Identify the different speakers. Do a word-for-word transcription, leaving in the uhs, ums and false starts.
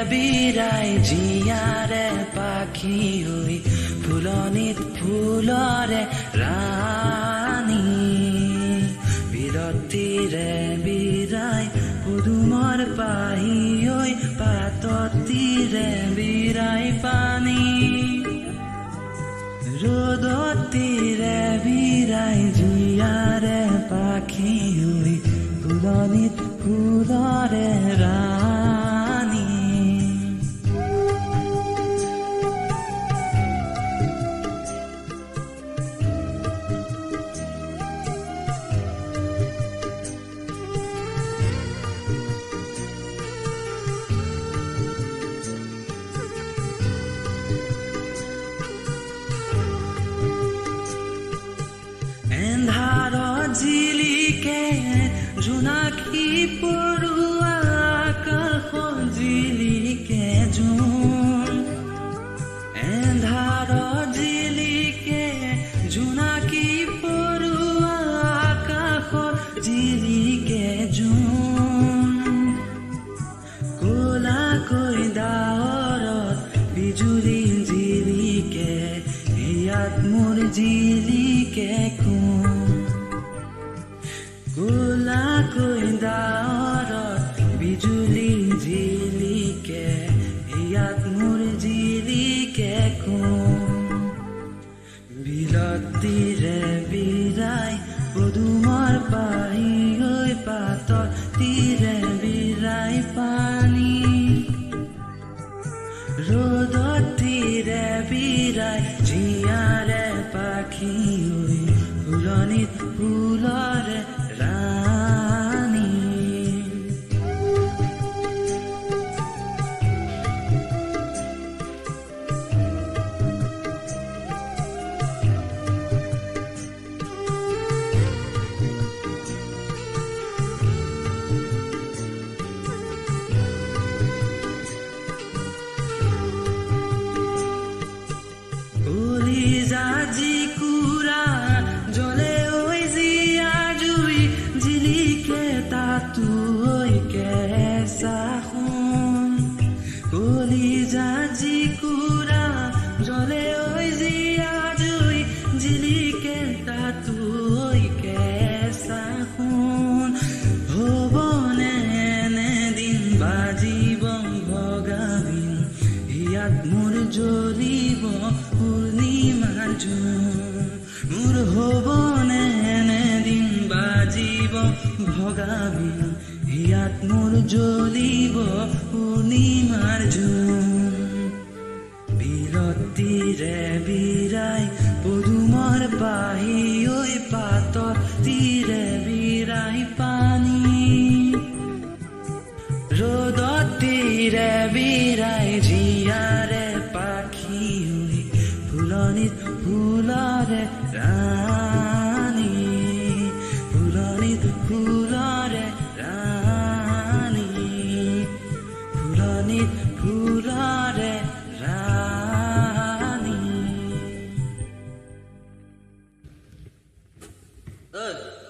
Speaker 1: বিৰাই জীয়াৰে পাখি হৈ ফুলনিত ফুলৰে ৰাণী বিৰতিৰে বিৰাই পদুমৰ পাহি হৈ পাততিৰে বিৰাই পানী ৰ'দতিৰে বিৰাই জীয়াৰে পাখি হৈ ফুলনিত ফুলৰে ৰাণী এন্ধাৰত জিলিকে জোনাকী পৰুৱা আকাশত জিলিকে জোন এন্ধাৰত জিলিকে জোনাকী পৰুৱা আকাশত জিলিকে জোন ক'লাকৈ ডাৱৰত বিজুলী জিলিকে ইয়াত মোৰ জিলিকে ক'লাকৈ ডাৱৰত বিজুলী জিলিকে ইয়াত মোৰ জিলিকে বিলতিৰে বিৰাই পদুমৰ পাহি হৈ পাততিৰে বিৰাই পানী ৰ'দতিৰে বিৰাই জীয়াৰে পাখি হৈ ফুলনিত ফুলৰে ৰাণী কলিজাজি কুৰা জ্বলে ঐ জীয়া জুই জিলিকে তাতো ঐ কেঁচা সোণ কলিজাজি কুৰা জ্বলে ঐ জীয়া জুই জিলিকে তাতো ঐ কেঁচা সোণ হ'বনে এদিন বাজিব ভগাবিন ইয়াত মোৰ জ্বলিব পূৰ্ণিমাৰ জোন মোৰ হ'বনে এদিন বাজিব ভগাবিন ইয়াত মোৰ জ্বলিব পূৰ্ণিমাৰ জোন বিৰতিৰে বিৰাই পদুমৰ পাহি হৈ পাততিৰে বিৰাই পানী ৰ'দতিৰে বিৰাই জীয়াৰে পাখি হৈ ফুলনিত ফুলৰে ৰাণী ফুলনিত ফুলৰে ৰাণী ফুলনিত ফুলৰে ৰাণী